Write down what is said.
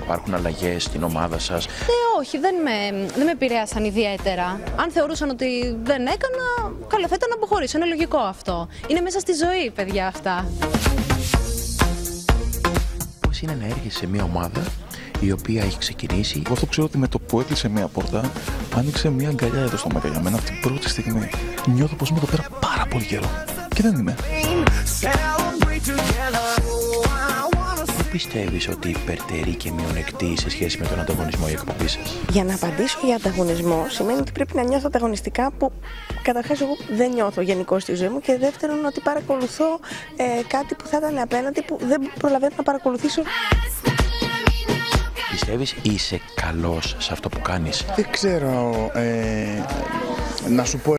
υπάρχουν αλλαγές στην ομάδα σας? Όχι, δεν με επηρέασαν ιδιαίτερα. Αν θεωρούσαν ότι δεν έκανα, καλό θα ήταν να αποχωρήσω. Είναι λογικό αυτό. Είναι μέσα στη ζωή, παιδιά, αυτά. Πώς είναι να έρχεσαι σε μια ομάδα η οποία έχει ξεκινήσει? Εγώ αυτό ξέρω ότι με το που έκλεισε μια πόρτα, άνοιξε μια αγκαλιά εδώ στο Μέγκα για μένα. Αυτή την πρώτη στιγμή νιώθω πως είμαι εδώ πέρα πάρα πολύ καιρό. Και δεν είμαι. Πού πιστεύεις ότι υπερτερεί και μειονεκτεί σε σχέση με τον ανταγωνισμό η εκπομπή σας? Για να απαντήσω για ανταγωνισμό σημαίνει ότι πρέπει να νιώθω ανταγωνιστικά, που καταρχάς εγώ δεν νιώθω γενικώς στη ζωή μου, και δεύτερον ότι παρακολουθώ κάτι που θα ήταν απέναντι που δεν προλαβαίνω να παρακολουθήσω. Πιστεύεις είσαι καλός σε αυτό που κάνεις? Δεν ξέρω, να σου πω